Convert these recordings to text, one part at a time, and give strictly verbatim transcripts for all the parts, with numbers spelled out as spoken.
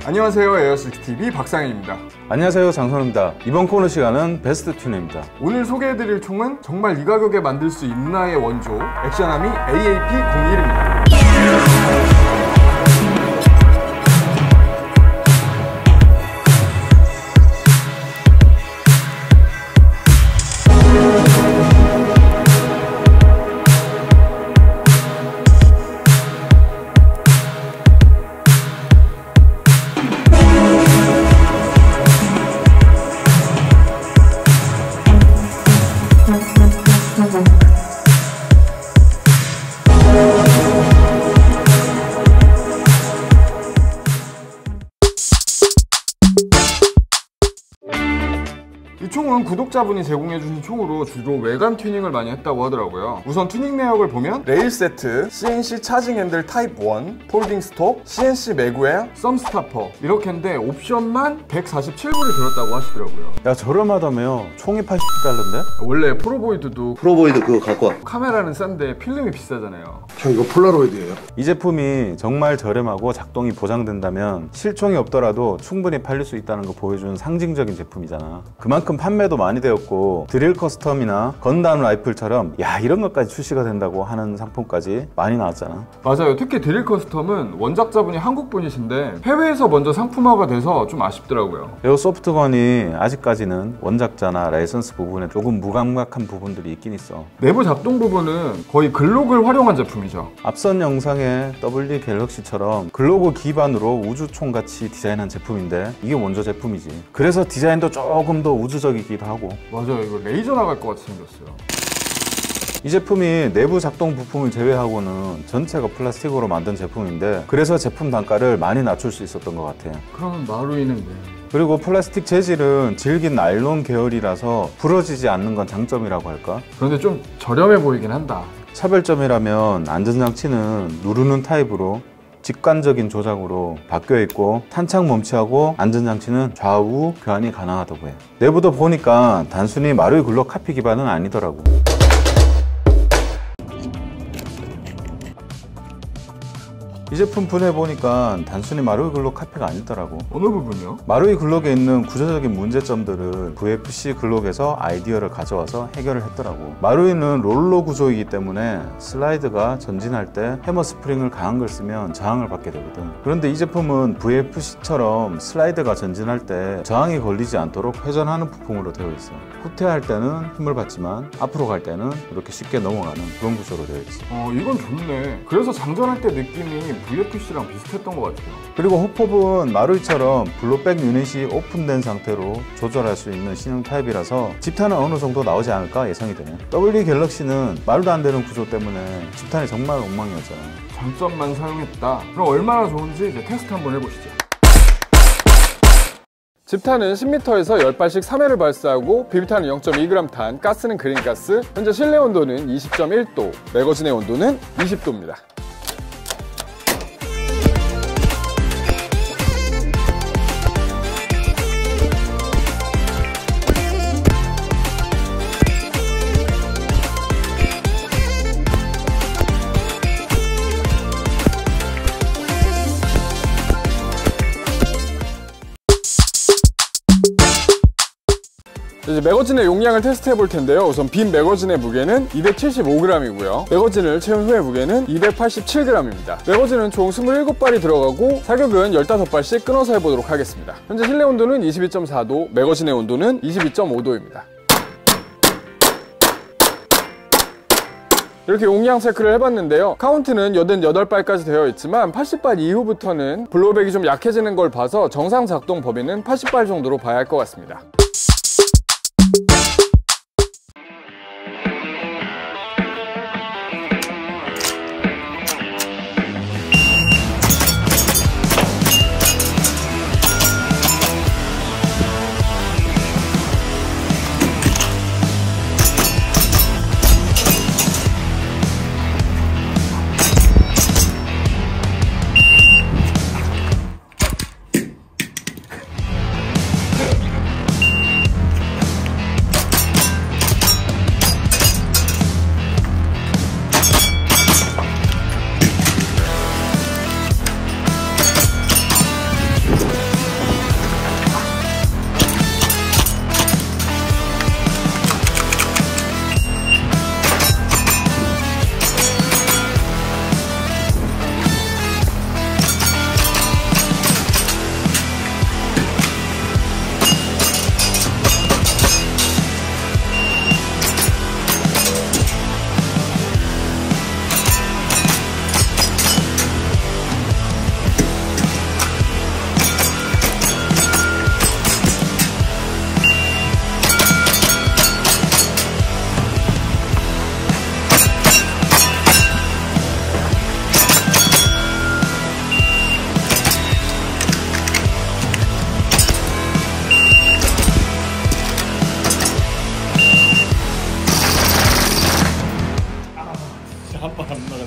안녕하세요, 에어식스티비 박상현입니다. 안녕하세요, 장선우입니다. 이번 코너 시간은 베스트 튜너입니다. 오늘 소개해드릴 총은 정말 이 가격에 만들 수 있나의 원조 액션아미 에이에이피 공일입니다. 이 총은 구독자분이 제공해주신 총으로 주로 외관 튜닝을 많이 했다고 하더라고요. 우선 튜닝 내역을 보면 레일 세트, 씨엔씨 차징 핸들 타입 일, 폴딩 스톡, 씨엔씨 매구웨어, 썸 스타퍼 이렇게인데 옵션만 백사십칠 불이 들었다고 하시더라고요. 야, 저렴하다며. 총이 팔십 달러인데? 원래 프로보이드도 프로보이드 그거 갖고 와. 카메라는 싼데 필름이 비싸잖아요. 형 이거 폴라로이드예요? 이 제품이 정말 저렴하고 작동이 보장된다면 실총이 없더라도 충분히 팔릴 수 있다는 거 보여주는 상징적인 제품이잖아. 그만큼 판매도 많이 되었고 드릴 커스텀이나 건담 라이플처럼 야, 이런 것까지 출시가 된다고 하는 상품까지 많이 나왔잖아. 맞아요. 특히 드릴 커스텀은 원작자분이 한국분이신데 해외에서 먼저 상품화가 돼서 좀 아쉽더라고요. 에어소프트건이 아직까지는 원작자나 라이선스 부분에 조금 무감각한 부분들이 있긴 있어. 내부 작동 부분은 거의 글록을 활용한 제품이죠. 앞선 영상의 더블유 갤럭시처럼 글로브 기반으로 우주총 같이 디자인한 제품인데 이게 원조 제품이지. 그래서 디자인도 조금 더 우주적이기도 하고. 맞아요. 이거 레이저 나갈 것 같이 생겼어요. 이 제품이 내부 작동 부품을 제외하고는 전체가 플라스틱으로 만든 제품인데 그래서 제품 단가를 많이 낮출 수 있었던 것 같아요. 그러면 마루이는 왜? 그리고 플라스틱 재질은 질긴 나일론 계열이라서 부러지지 않는 건 장점이라고 할까? 그런데 좀 저렴해 보이긴 한다. 차별점이라면 안전장치는 누르는 타입으로 직관적인 조작으로 바뀌어있고 탄창 멈치하고 안전장치는 좌우 교환이 가능하다고 해요. 내부도 보니까 단순히 마루이 글록 카피 기반은 아니더라고. 이 제품 분해보니까 단순히 마루이 글록 카피가 아니더라고. 어느 부분이요? 마루이 글록에 있는 구조적인 문제점들을 브이에프씨 글록에서 아이디어를 가져와서 해결을 했더라고. 마루이는 롤러 구조이기 때문에 슬라이드가 전진할 때 해머 스프링을 강한 걸 쓰면 저항을 받게 되거든. 그런데 이 제품은 브이에프씨처럼 슬라이드가 전진할 때 저항이 걸리지 않도록 회전하는 부품으로 되어 있어. 후퇴할 때는 힘을 받지만 앞으로 갈 때는 이렇게 쉽게 넘어가는 그런 구조로 되어 있어. 어, 이건 좋네. 그래서 장전할 때 느낌이 브이에프씨랑 비슷했던 것 같아요. 그리고 호폭은 마루이처럼 블로백 유닛이 오픈된 상태로 조절할 수 있는 신형 타입이라서 집탄은 어느 정도 나오지 않을까 예상이 되네. 더블유 갤럭시는 말도 안 되는 구조 때문에 집탄이 정말 엉망이었잖아. 장점만 사용했다. 그럼 얼마나 좋은지 이제 테스트 한번 해보시죠. 집탄은 십 미터에서 십 발씩 삼 회를 발사하고 비비탄은 영 점 이 그램 탄, 가스는 그린가스, 현재 실내 온도는 이십 점 일 도, 매거진의 온도는 이십 도입니다. 이제 매거진의 용량을 테스트해 볼 텐데요. 우선 빈 매거진의 무게는 이백칠십오 그램이고요. 매거진을 채운 후의 무게는 이백팔십칠 그램입니다. 매거진은 총 이십칠 발이 들어가고 사격은 십오 발씩 끊어서 해보도록 하겠습니다. 현재 실내 온도는 이십이 점 사 도, 매거진의 온도는 이십이 점 오 도입니다. 이렇게 용량 체크를 해봤는데요. 카운트는 팔십팔 발까지 되어 있지만 팔십 발 이후부터는 블로백이 좀 약해지는 걸 봐서 정상 작동 범위는 팔십 발 정도로 봐야 할 것 같습니다. 한판 안 나갔네.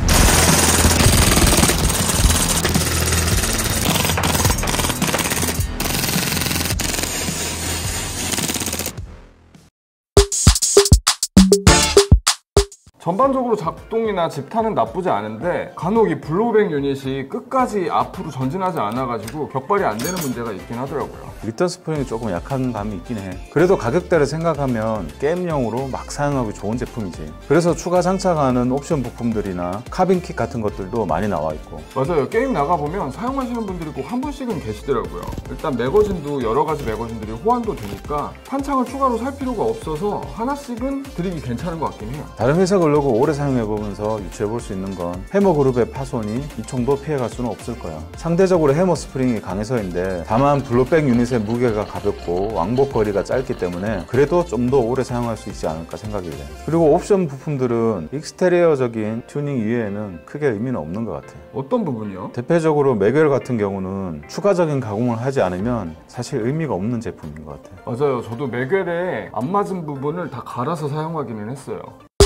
전반적으로 작동이나 집타는 나쁘지 않은데 간혹 이 블로우백 유닛이 끝까지 앞으로 전진하지 않아가지고 격발이 안 되는 문제가 있긴 하더라고요. 리턴 스프링이 조금 약한 감이 있긴 해. 그래도 가격대를 생각하면 게임용으로 막 사용하기 좋은 제품이지. 그래서 추가 장착하는 옵션 부품들이나 카빈 킷 같은 것들도 많이 나와 있고. 맞아요. 게임 나가보면 사용하시는 분들이 꼭 한 분씩은 계시더라고요. 일단 매거진도 여러 가지 매거진들이 호환도 되니까 탄창을 추가로 살 필요가 없어서 하나씩은 드리기 괜찮은 것 같긴 해요. 다른 회사 글로그 오래 사용해보면서 유추해볼 수 있는 건 해머그룹의 파손이 이 총도 피해갈 수는 없을 거야. 상대적으로 해머 스프링이 강해서인데 다만 블로백 유닛의 무게가 가볍고 왕복 거리가 짧기 때문에 그래도 좀 더 오래 사용할 수 있지 않을까 생각이 돼. 그리고 옵션 부품들은 익스테리어적인 튜닝 이외에는 크게 의미는 없는 것 같아. 어떤 부분이요? 대표적으로 매겔 같은 경우는 추가적인 가공을 하지 않으면 사실 의미가 없는 제품인 것 같아. 맞아요. 저도 매겔에 안 맞은 부분을 다 갈아서 사용하기는 했어요.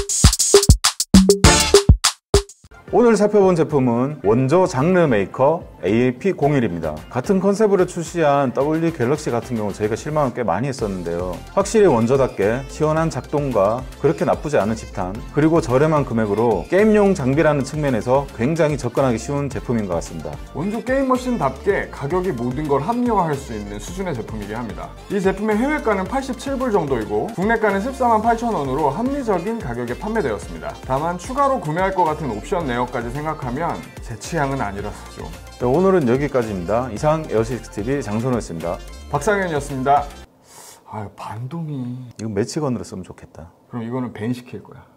오늘 살펴본 제품은 원조 장르 메이커 에이에이피 공일입니다. 같은 컨셉으로 출시한 더블유 갤럭시 같은 경우 저희가 실망을 꽤 많이 했었는데요. 확실히 원조답게 시원한 작동과 그렇게 나쁘지 않은 집탄, 그리고 저렴한 금액으로 게임용 장비라는 측면에서 굉장히 접근하기 쉬운 제품인 것 같습니다. 원조 게임머신답게 가격이 모든 걸 합리화할 수 있는 수준의 제품이긴 합니다. 이 제품의 해외가는 팔십칠 불 정도이고 국내가는 십사만 팔천 원으로 합리적인 가격에 판매되었습니다. 다만 추가로 구매할 것 같은 옵션 내역까지 생각하면 제 취향은 아니라서 좀. 네, 오늘은 여기까지입니다. 이상 에어식스티비 장선호였습니다. 박상현이었습니다. 아유, 반동이. 이거 매치건으로 쓰면 좋겠다. 그럼 이거는 밴 시킬 거야.